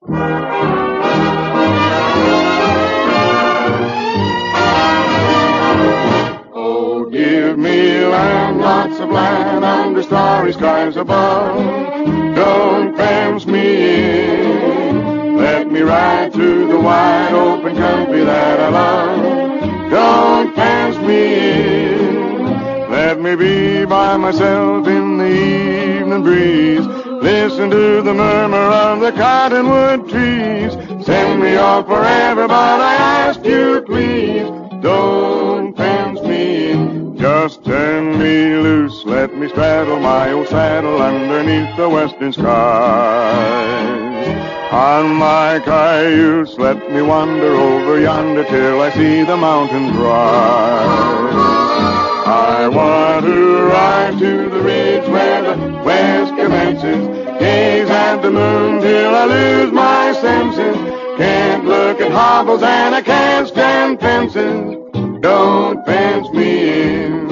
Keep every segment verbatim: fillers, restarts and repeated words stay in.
Oh, give me land, lots of land under starry skies above. Don't fence me in. Let me ride through the wide open country that I love. Don't fence me in. Let me be by myself in the evening breeze. Listen to the murmur of the cottonwood trees. Send me off forever, but I ask you please, don't fence me in. Just turn me loose, let me straddle my old saddle underneath the western skies. On my cayuse, let me wander over yonder till I see the mountains rise. I want to ride to the ridge where the west commences, gaze at the moon till I lose my senses. Can't look at hobbles and I can't stand fences. Don't fence me in.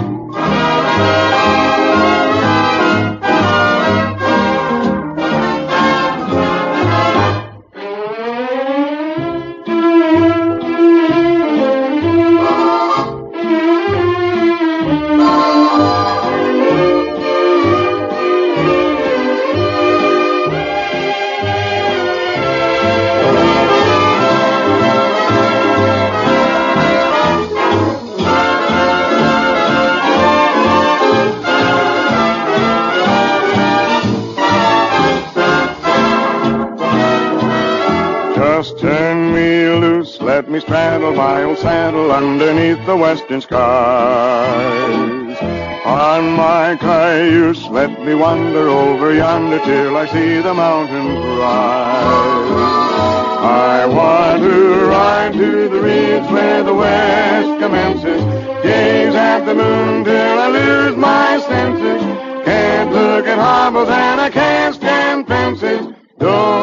Just turn me loose, let me straddle my old saddle underneath the western skies. On my cayuse, let me wander over yonder till I see the mountains rise. I want to ride to the ridge where the west commences, gaze at the moon till I lose my senses. Can't look at hobbles and I can't stand fences. Don't